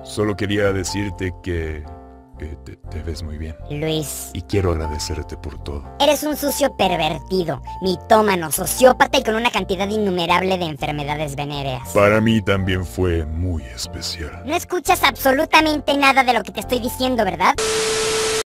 Solo quería decirte que te ves muy bien. Luis, Y quiero agradecerte por todo. eres un sucio pervertido, mitómano, sociópata y con una cantidad innumerable de enfermedades venéreas. Para mí también fue muy especial. No escuchas absolutamente nada de lo que te estoy diciendo, ¿verdad?